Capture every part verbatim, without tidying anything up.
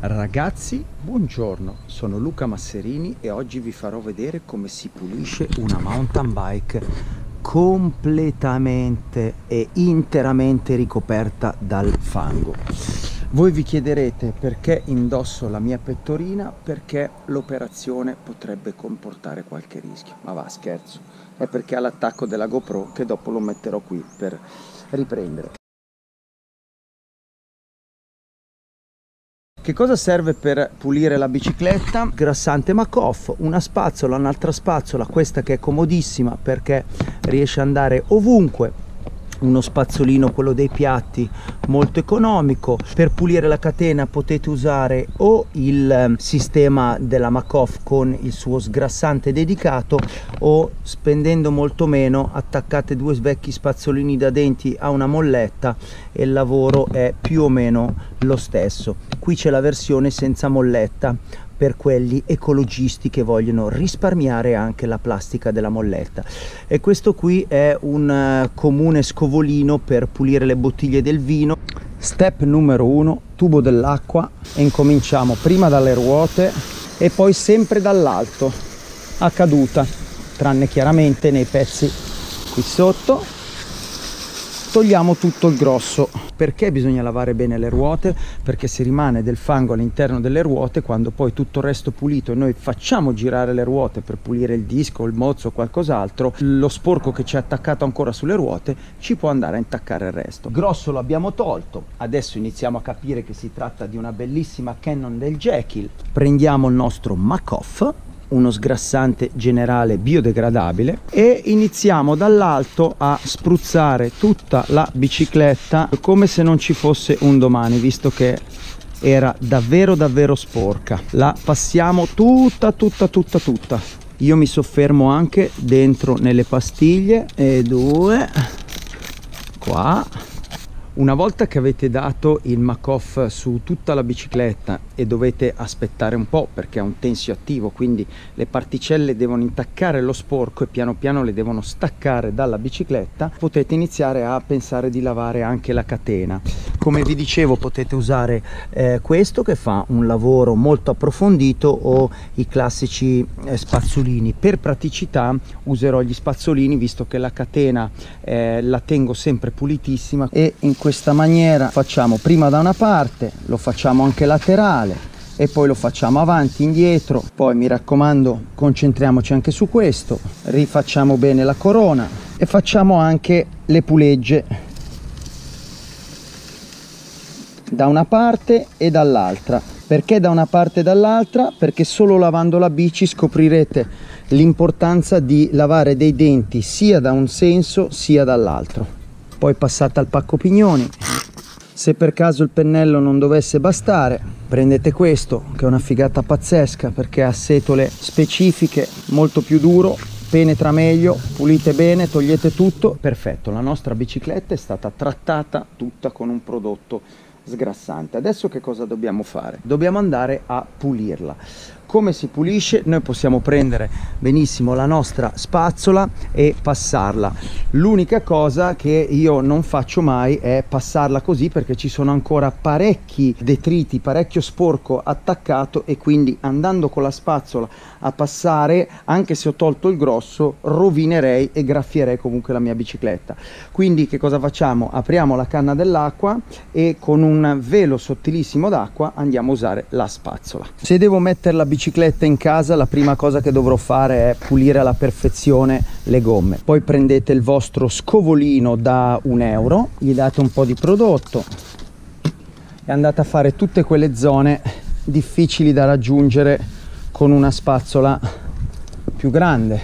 Ragazzi, buongiorno, sono Luca Masserini e oggi vi farò vedere come si pulisce una mountain bike completamente e interamente ricoperta dal fango. Voi vi chiederete perché indosso la mia pettorina, perché l'operazione potrebbe comportare qualche rischio. Ma va, scherzo, è perché ha l'attacco della GoPro che dopo lo metterò qui per riprendere. Che cosa serve per pulire la bicicletta? Grassante Macoff, una spazzola, un'altra spazzola, questa che è comodissima perché riesce ad andare ovunque, uno spazzolino, quello dei piatti, molto economico. Per pulire la catena potete usare o il sistema della Macoff con il suo sgrassante dedicato, o spendendo molto meno attaccate due vecchi spazzolini da denti a una molletta e il lavoro è più o meno lo stesso. Qui c'è la versione senza molletta per quelli ecologisti che vogliono risparmiare anche la plastica della molletta, e questo qui è un uh, comune scovolino per pulire le bottiglie del vino. Step numero uno, tubo dell'acqua, e incominciamo prima dalle ruote e poi sempre dall'alto a caduta, tranne chiaramente nei pezzi qui sotto. Togliamo tutto il grosso. Perché bisogna lavare bene le ruote? Perché se rimane del fango all'interno delle ruote, quando poi tutto il resto pulito e noi facciamo girare le ruote per pulire il disco, il mozzo o qualcos'altro, lo sporco che ci è attaccato ancora sulle ruote ci può andare a intaccare il resto. Grosso lo abbiamo tolto, adesso iniziamo a capire che si tratta di una bellissima Cannon del Jekyll. Prendiamo il nostro Macoff, uno sgrassante generale biodegradabile, e iniziamo dall'alto a spruzzare tutta la bicicletta come se non ci fosse un domani, visto che era davvero davvero sporca. La passiamo tutta tutta tutta tutta. Io mi soffermo anche dentro nelle pastiglie, e due qua. Una volta che avete dato il Macoff su tutta la bicicletta e dovete aspettare un po' perché è un tensio attivo, quindi le particelle devono intaccare lo sporco e piano piano le devono staccare dalla bicicletta, potete iniziare a pensare di lavare anche la catena. Come vi dicevo, potete usare eh, questo che fa un lavoro molto approfondito, o i classici eh, spazzolini. Per praticità userò gli spazzolini, visto che la catena eh, la tengo sempre pulitissima, e in questa maniera facciamo prima da una parte, lo facciamo anche laterale e poi lo facciamo avanti, indietro. Poi mi raccomando, concentriamoci anche su questo, rifacciamo bene la corona e facciamo anche le pulegge da una parte e dall'altra. Perché da una parte e dall'altra? Perché solo lavando la bici scoprirete l'importanza di lavare dei denti sia da un senso sia dall'altro. Poi passate al pacco pignoni. Se per caso il pennello non dovesse bastare, prendete questo che è una figata pazzesca perché ha setole specifiche, molto più duro, penetra meglio, pulite bene, togliete tutto. Perfetto, la nostra bicicletta è stata trattata tutta con un prodotto sgrassante. Adesso che cosa dobbiamo fare? Dobbiamo andare a pulirla. Come si pulisce? Noi possiamo prendere benissimo la nostra spazzola e passarla. L'unica cosa che io non faccio mai è passarla così, perché ci sono ancora parecchi detriti, parecchio sporco attaccato, e quindi andando con la spazzola a passare, anche se ho tolto il grosso, rovinerei e graffierei comunque la mia bicicletta. Quindi che cosa facciamo? Apriamo la canna dell'acqua e con un velo sottilissimo d'acqua andiamo a usare la spazzola. Se devo mettere la bicicletta in casa, la prima cosa che dovrò fare è pulire alla perfezione le gomme. Poi prendete il vostro scovolino da un euro, gli date un po' di prodotto e andate a fare tutte quelle zone difficili da raggiungere con una spazzola più grande.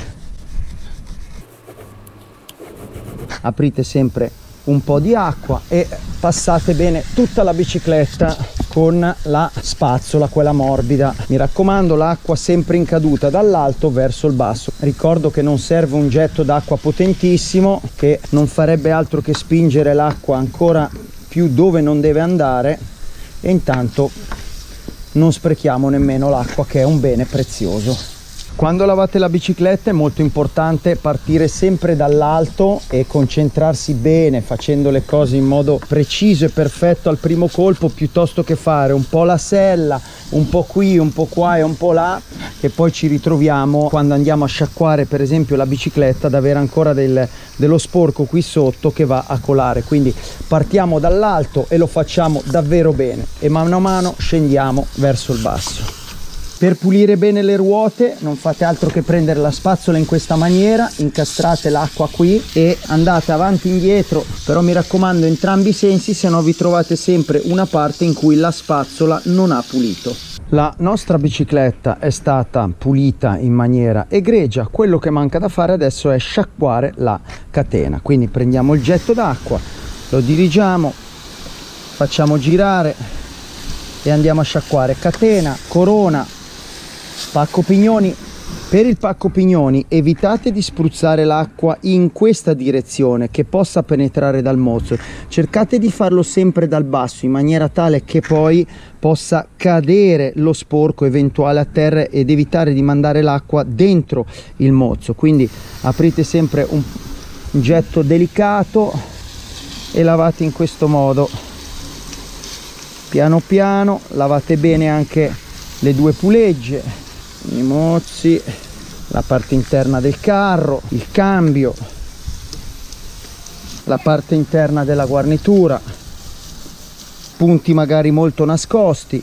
Aprite sempre un po' di acqua e passate bene tutta la bicicletta con la spazzola, quella morbida. Mi raccomando, l'acqua sempre in caduta dall'alto verso il basso. Ricordo che non serve un getto d'acqua potentissimo che non farebbe altro che spingere l'acqua ancora più dove non deve andare, e intanto non sprechiamo nemmeno l'acqua, che è un bene prezioso. Quando lavate la bicicletta è molto importante partire sempre dall'alto e concentrarsi bene, facendo le cose in modo preciso e perfetto al primo colpo, piuttosto che fare un po' la sella, un po' qui, un po' qua e un po' là, e poi ci ritroviamo quando andiamo a sciacquare per esempio la bicicletta ad avere ancora del, dello sporco qui sotto che va a colare. Quindi partiamo dall'alto e lo facciamo davvero bene e mano a mano scendiamo verso il basso. Per pulire bene le ruote non fate altro che prendere la spazzola in questa maniera, incastrate l'acqua qui e andate avanti e indietro, però mi raccomando entrambi i sensi, se no vi trovate sempre una parte in cui la spazzola non ha pulito. La nostra bicicletta è stata pulita in maniera egregia, quello che manca da fare adesso è sciacquare la catena. Quindi prendiamo il getto d'acqua, lo dirigiamo, facciamo girare e andiamo a sciacquare catena, corona, pacco pignoni. Per il pacco pignoni evitate di spruzzare l'acqua in questa direzione che possa penetrare dal mozzo, cercate di farlo sempre dal basso in maniera tale che poi possa cadere lo sporco eventuale a terra ed evitare di mandare l'acqua dentro il mozzo. Quindi aprite sempre un getto delicato e lavate in questo modo piano piano, lavate bene anche le due pulegge, i mozzi, la parte interna del carro, il cambio, la parte interna della guarnitura, punti magari molto nascosti.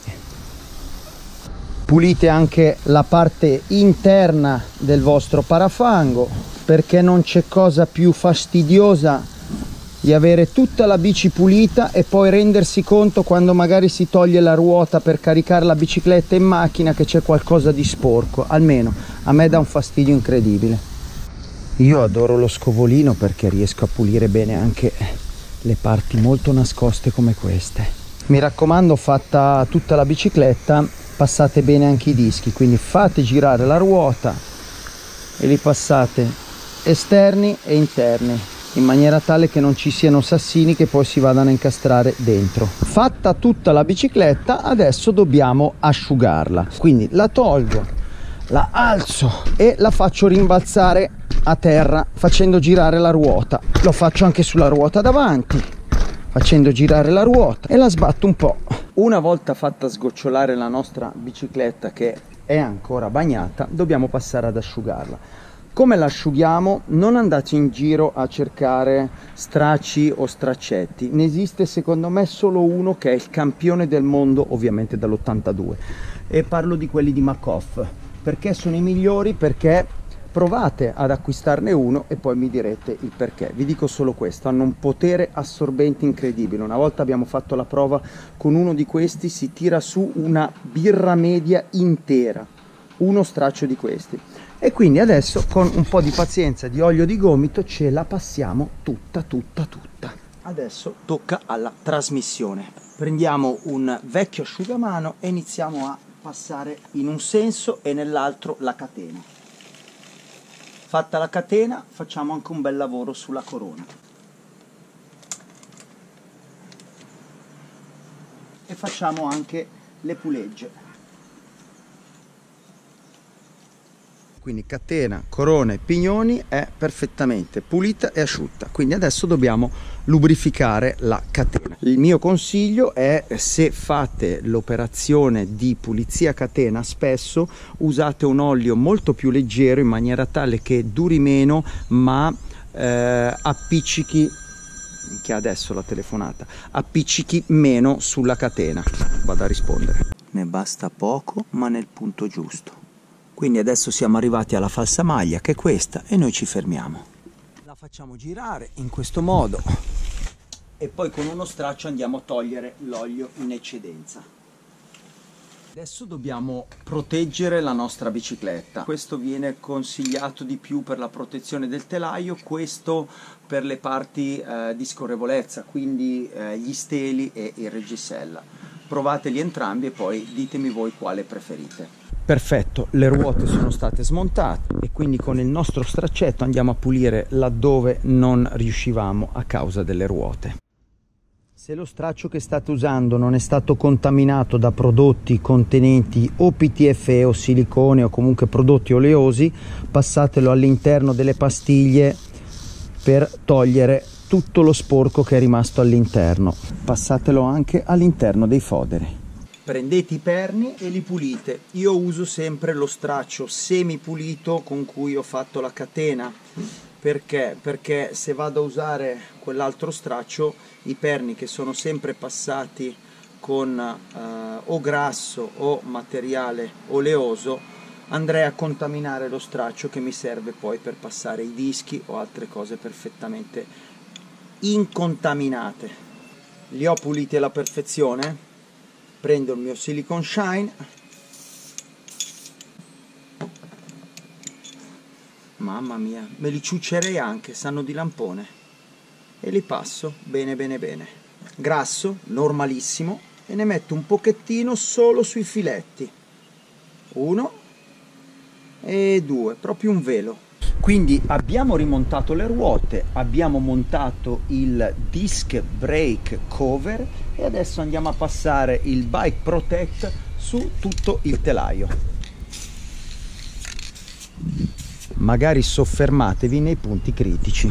Pulite anche la parte interna del vostro parafango, perché non c'è cosa più fastidiosa di avere tutta la bici pulita e poi rendersi conto quando magari si toglie la ruota per caricare la bicicletta in macchina che c'è qualcosa di sporco. Almeno a me dà un fastidio incredibile. Io adoro lo scovolino perché riesco a pulire bene anche le parti molto nascoste come queste. Mi raccomando, fatta tutta la bicicletta passate bene anche i dischi, quindi fate girare la ruota e li passate esterni e interni in maniera tale che non ci siano sassini che poi si vadano a incastrare dentro. Fatta tutta la bicicletta adesso dobbiamo asciugarla, quindi la tolgo, la alzo e la faccio rimbalzare a terra facendo girare la ruota. Lo faccio anche sulla ruota davanti facendo girare la ruota e la sbatto un po'. Una volta fatta sgocciolare la nostra bicicletta che è ancora bagnata, dobbiamo passare ad asciugarla. Come l'asciughiamo? Non andate in giro a cercare stracci o straccetti, ne esiste secondo me solo uno che è il campione del mondo, ovviamente dall'ottantadue, e parlo di quelli di Macoff. Perché sono i migliori? Perché provate ad acquistarne uno e poi mi direte il perché. Vi dico solo questo: hanno un potere assorbente incredibile. Una volta abbiamo fatto la prova con uno di questi, si tira su una birra media intera, uno straccio di questi. E quindi adesso con un po' di pazienza, di olio di gomito, ce la passiamo tutta tutta tutta. Adesso tocca alla trasmissione. Prendiamo un vecchio asciugamano e iniziamo a passare in un senso e nell'altro la catena. Fatta la catena facciamo anche un bel lavoro sulla corona e facciamo anche le pulegge. Quindi catena, corona e pignoni è perfettamente pulita e asciutta. Quindi adesso dobbiamo lubrificare la catena. Il mio consiglio è, se fate l'operazione di pulizia catena, spesso usate un olio molto più leggero in maniera tale che duri meno ma eh, appiccichi, che adesso la telefonata, appiccichi meno sulla catena. Vado a rispondere. Ne basta poco ma nel punto giusto. Quindi adesso siamo arrivati alla falsa maglia, che è questa, e noi ci fermiamo. La facciamo girare in questo modo e poi con uno straccio andiamo a togliere l'olio in eccedenza. Adesso dobbiamo proteggere la nostra bicicletta. Questo viene consigliato di più per la protezione del telaio, questo per le parti eh, di scorrevolezza, quindi eh, gli steli e il reggisella. Provateli entrambi e poi ditemi voi quale preferite. Perfetto, le ruote sono state smontate e quindi con il nostro straccetto andiamo a pulire laddove non riuscivamo a causa delle ruote. Se lo straccio che state usando non è stato contaminato da prodotti contenenti o P T F E o silicone o comunque prodotti oleosi, passatelo all'interno delle pastiglie per togliere tutto lo sporco che è rimasto all'interno. Passatelo anche all'interno dei foderi. Prendete i perni e li pulite. Io uso sempre lo straccio semi pulito con cui ho fatto la catena. Perché? Perché se vado a usare quell'altro straccio, i perni che sono sempre passati con eh, o grasso o materiale oleoso, andrei a contaminare lo straccio che mi serve poi per passare i dischi o altre cose perfettamente incontaminate. Li ho puliti alla perfezione, prendo il mio Silicone Shine. Mamma mia, me li ciuccerei anche, sanno di lampone. E li passo bene bene bene. Grasso, normalissimo, e ne metto un pochettino solo sui filetti. Uno e due, proprio un velo. Quindi abbiamo rimontato le ruote, abbiamo montato il disc brake cover e adesso andiamo a passare il Bike Protect su tutto il telaio. Magari soffermatevi nei punti critici.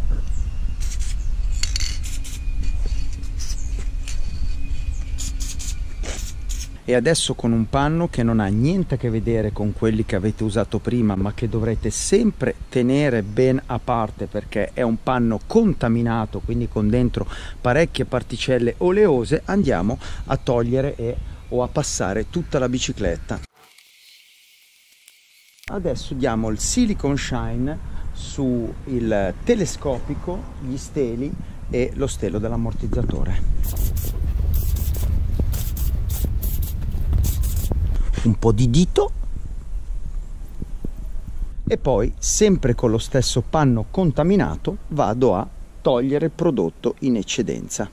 E adesso con un panno che non ha niente a che vedere con quelli che avete usato prima, ma che dovrete sempre tenere ben a parte perché è un panno contaminato, quindi con dentro parecchie particelle oleose, andiamo a togliere e, o a passare tutta la bicicletta. Adesso diamo il Silicone Shine su il telescopico, gli steli e lo stelo dell'ammortizzatore. Un po' di dito e poi, sempre con lo stesso panno contaminato, vado a togliere il prodotto in eccedenza.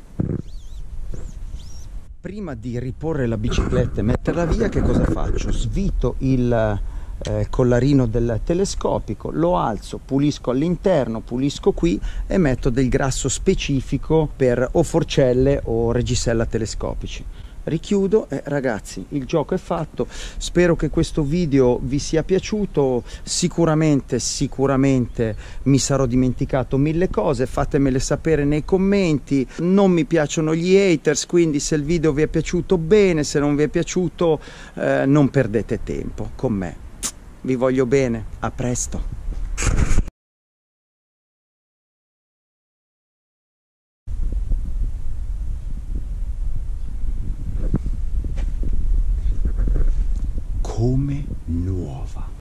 Prima di riporre la bicicletta e metterla via, che cosa faccio? Svito il Eh, collarino del telescopico, lo alzo, pulisco all'interno, pulisco qui e metto del grasso specifico per o forcelle o reggisella telescopici. Richiudo e ragazzi, il gioco è fatto. Spero che questo video vi sia piaciuto. Sicuramente sicuramente mi sarò dimenticato mille cose, fatemele sapere nei commenti. Non mi piacciono gli haters, quindi se il video vi è piaciuto bene, se non vi è piaciuto eh, non perdete tempo con me. Vi voglio bene, a presto.